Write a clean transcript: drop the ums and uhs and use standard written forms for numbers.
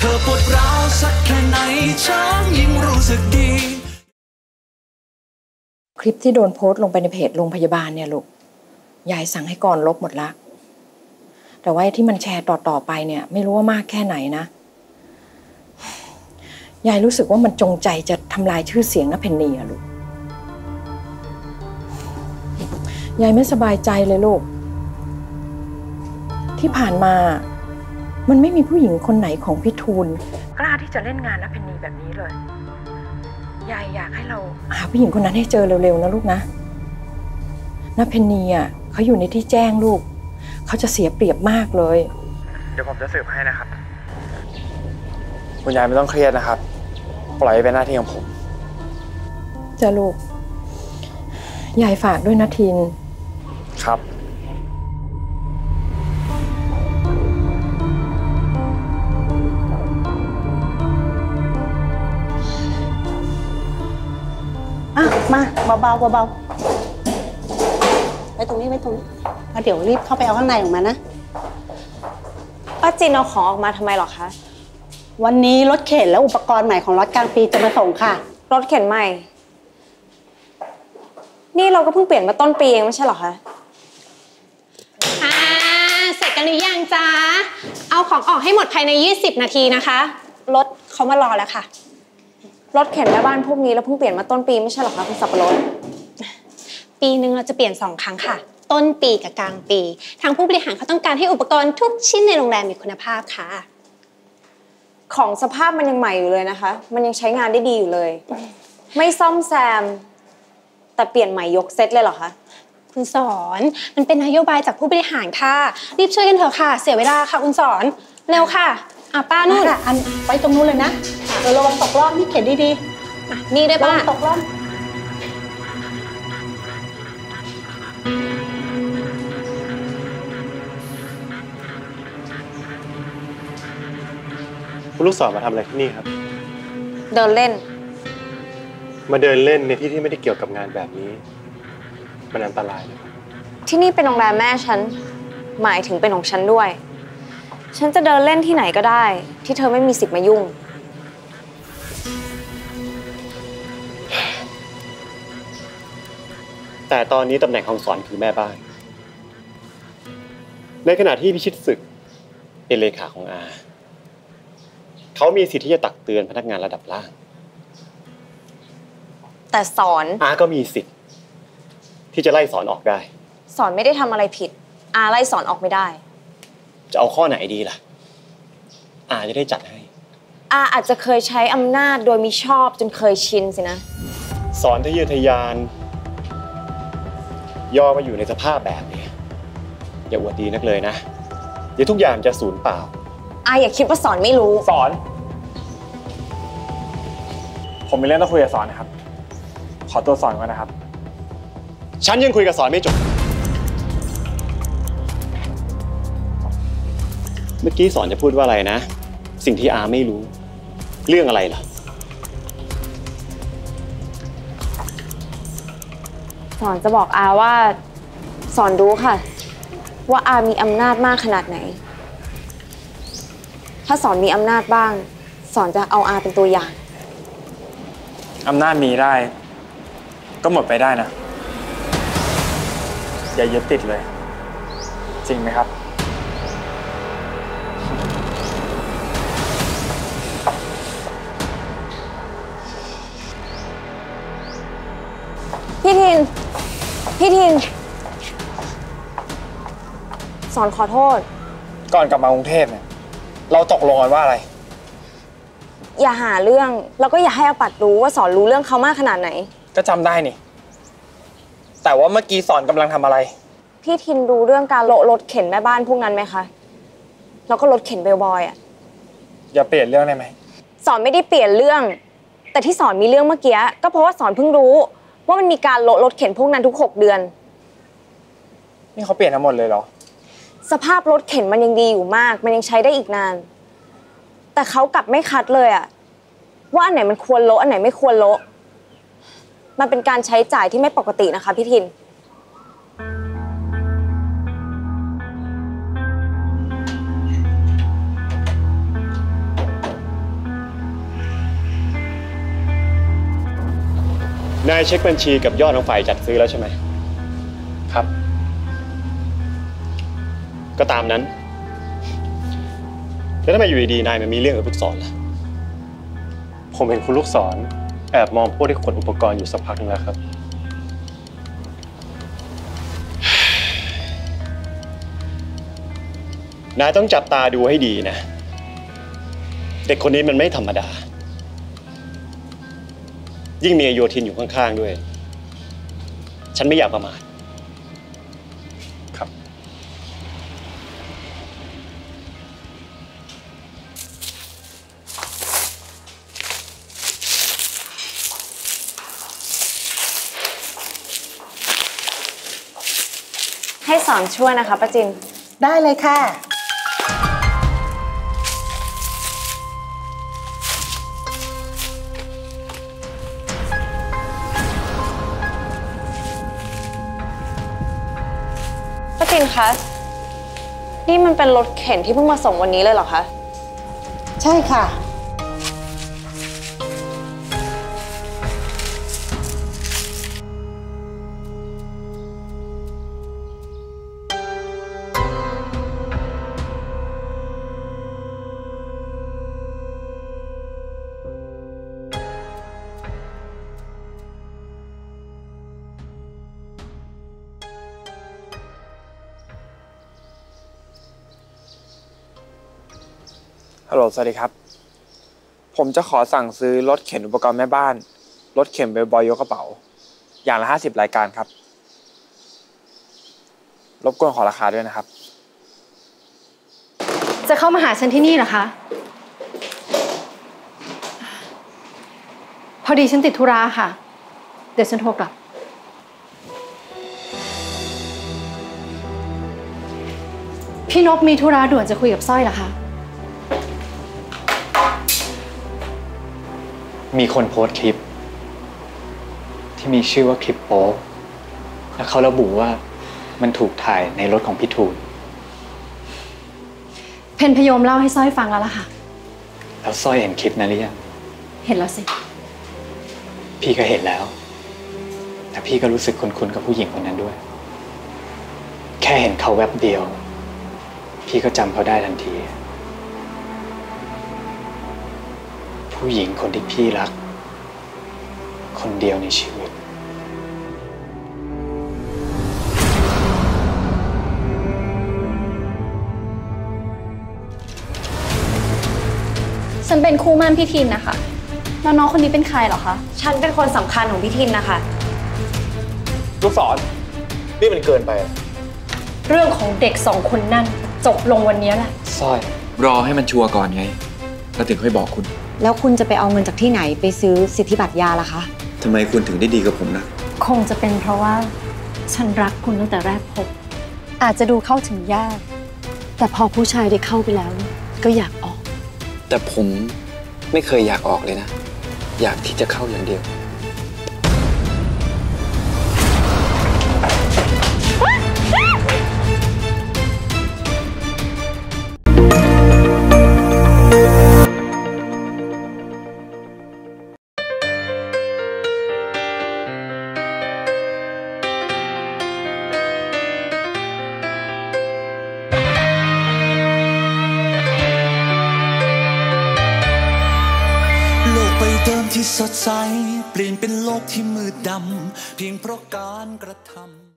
อปวดร้าวสักแค่ไหนฉันยิ่งรู้สึกดีคลิปที่โดนโพสต์ลงไปในเพจโรงพยาบาลเนี่ยลูกยายสั่งให้กรลบหมดละแต่ว่าที่มันแชร์ต่อไปเนี่ยไม่รู้ว่ามากแค่ไหนนะยายรู้สึกว่ามันจงใจจะทำลายชื่อเสียงนะเพนนีอะลูกยายไม่สบายใจเลยลูกที่ผ่านมามันไม่มีผู้หญิงคนไหนของพี่ทูลกล้าที่จะเล่นงานนะเพนนีแบบนี้เลยยายอยากให้เราหาผู้หญิงคนนั้นให้เจอเร็วๆนะลูกนะเพนนีอ่ะเขาอยู่ในที่แจ้งลูกเขาจะเสียเปรียบมากเลยเดี๋ยวผมจะสืบให้นะครับคุณยายไม่ต้องเครียดนะครับปล่อยเป็นหน้าที่ของผมจะลูกยายฝากด้วยนะทินครับมาเบาๆไว้ตรงนี้แล้วเดี๋ยวรีบเข้าไปเอาข้างในออกมานะป้าจินเอาของออกมาทำไมหรอคะวันนี้รถเข็นและอุปกรณ์ใหม่ของรถกลางปีจะมาส่งค่ะรถเข็นใหม่นี่เราก็เพิ่งเปลี่ยนมาต้นปีเองไม่ใช่หรอคะเสร็จกันหรือยังจ๊ะเอาของออกให้หมดภายใน20 นาทีนะคะรถเขามารอแล้วค่ะรถเข็นแม่บ้านพวกนี้เราเพิ่งเปลี่ยนมาต้นปีไม่ใช่หรอคะคุณสับปะรดปีนึงเราจะเปลี่ยน2 ครั้งค่ะต้นปีกับกลางปีทางผู้บริหารเขาต้องการให้อุปกรณ์ทุกชิ้นในโรงแรมมีคุณภาพค่ะของสภาพมันยังใหม่อยู่เลยนะคะมันยังใช้งานได้ดีอยู่เลยไม่ซ่อมแซมแต่เปลี่ยนใหม่ยกเซตเลยเหรอคะคุณสอนมันเป็นนโยบายจากผู้บริหารค่ะรีบช่วยกันเถอะค่ะเสียเวลาค่ะคุณสอนเร็วค่ะป้านู่นอันไว้ตรงนู้นเลยนะระวังตกร่องนี่เข็นดีๆนี่ด้วยป้าตกร่องคุณลูกศรมาทำอะไรที่นี่ครับเดินเล่นมาเดินเล่นในที่ที่ไม่ได้เกี่ยวกับงานแบบนี้มันอันตรายนะครับที่นี่เป็นโรงแรมแม่ฉันหมายถึงเป็นของฉันด้วยฉันจะเดินเล่นที่ไหนก็ได้ที่เธอไม่มีสิทธิ์มายุ่งแต่ตอนนี้ตำแหน่งของสอนคือแม่บ้านในขณะที่พิชิตศึกเป็นเลขาของอาเขามีสิทธิ์ที่จะตักเตือนพนักงานระดับล่างแต่สอนอาก็มีสิทธิ์ที่จะไล่สอนออกได้สอนไม่ได้ทำอะไรผิดอาไล่สอนออกไม่ได้จะเอาข้อไหนดีล่ะอาจะได้จัดให้อาอาจจะเคยใช้อำนาจโดยมิชอบจนเคยชินสินะสอนทะเยอทะยานยอมมาอยู่ในสภาพแบบนี้อย่าอวดดีนักเลยนะเดี๋ยวทุกอย่างจะสูญเปล่าอย่าคิดว่าสอนไม่รู้สอนผมมีเรื่องต้องคุยกับสอนนะครับขอตัวสอนก่อนนะครับฉันยังคุยกับสอนไม่จบเมื่อกี้สอนจะพูดว่าอะไรนะสิ่งที่อาไม่รู้เรื่องอะไรล่ะสอนจะบอกอาว่าสอนรู้ค่ะว่าอามีอำนาจมากขนาดไหนถ้าสอนมีอำนาจบ้างสอนจะเอาอาเป็นตัวอย่างอำนาจมีได้ก็หมดไปได้นะอย่ายึดติดเลยจริงไหมครับพี่ทินสอนขอโทษก่อนกลับมากรุงเทพเนี่ยเราตกลงกันว่าอะไรอย่าหาเรื่องแล้วก็อย่าให้อาปัดรู้ว่าสอนรู้เรื่องเขามากขนาดไหนก็จำได้นี่แต่ว่าเมื่อกี้สอนกำลังทำอะไรพี่ทินรู้เรื่องการโละรถเข็นแม่บ้านพวกนั้นไหมคะแล้วก็รถเข็นเบลบอยอ่ะอย่าเปลี่ยนเรื่องได้ไหมสอนไม่ได้เปลี่ยนเรื่องแต่ที่สอนมีเรื่องเมื่อกี้ก็เพราะว่าสอนเพิ่งรู้ว่ามันมีการโละรถเข็นพวกนั้นทุก6 เดือนนี่เขาเปลี่ยนทั้งหมดเลยเหรอสภาพรถเข็นมันยังดีอยู่มากมันยังใช้ได้อีกนานแต่เขากลับไม่คัดเลยอะว่าอันไหนมันควรโละอันไหนไม่ควรโละมันเป็นการใช้จ่ายที่ไม่ปกตินะคะพี่ทินพนายเช็คบัญชีกับยอดของฝ่ายจัดซื้อแล้วใช่ไหมครับ ก็ตามนั้นแล้วทำไมอยู่ดีๆนายมันมีเรื่องกับลูกศรล่ะผมเห็นคุณลูกศรแอบมองพวกที่ขนอุปกรณ์อยู่สักพักนึงแล้วครับนายต้องจับตาดูให้ดีนะเด็กคนนี้มันไม่ธรรมดายิ่งมีโยธินอยู่ข้างๆด้วยฉันไม่อยากประมาทครับให้สอนช่วยนะคะป้าจินได้เลยค่ะป้าจินคะ นี่มันเป็นรถเข็นที่เพิ่งมาส่งวันนี้เลยเหรอคะใช่ค่ะฮัลโหลสวัสดีครับผมจะขอสั่งซื้อรถเข็นอุปกรณ์แม่บ้านรถเข็นเบลบอยยกกระเป๋าอย่างละ50 รายการครับรบกวนขอราคาด้วยนะครับจะเข้ามาหาฉันที่นี่เหรอคะพอดีฉันติดธุระค่ะเดี๋ยวฉันโทรกลับพี่นพมีธุระด่วนจะคุยกับสร้อยเหรอคะมีคนโพสต์คลิปที่มีชื่อว่าคลิปโป๊และเขาระบุว่ามันถูกถ่ายในรถของพี่ทูลเพนพยมเล่าให้สร้อยฟังแล้วล่ะค่ะแล้วสร้อยเห็นคลิปนั้นหรือยังเห็นแล้วสิพี่ก็เห็นแล้วแต่พี่ก็รู้สึกคุ้นๆกับผู้หญิงคนนั้นด้วยแค่เห็นเขาแวบเดียวพี่ก็จำเขาได้ทันทีผู้หญิงคนที่พี่รักคนเดียวในชีวิตฉันเป็นคู่มั่นพี่ทินนะคะแล้วน้องคนนี้เป็นใครเหรอคะฉันเป็นคนสำคัญของพี่ทินนะคะลูกศรนี่มันเกินไปเรื่องของเด็ก2 คนนั่นจบลงวันนี้แหละสร้อยรอให้มันชัวร์ก่อนไงแล้วถึงค่อยบอกคุณแล้วคุณจะไปเอาเงินจากที่ไหนไปซื้อสิทธิบัตรยาล่ะคะทำไมคุณถึงได้ดีกับผมนะคงจะเป็นเพราะว่าฉันรักคุณตั้งแต่แรกพบอาจจะดูเข้าถึงยากแต่พอผู้ชายได้เข้าไปแล้วก็อยากออกแต่ผมไม่เคยอยากออกเลยนะอยากที่จะเข้าอย่างเดียวใบเดิมที่สดใสเปลี่ยนเป็นโลกที่มืดดำเพียงเพราะการกระทำ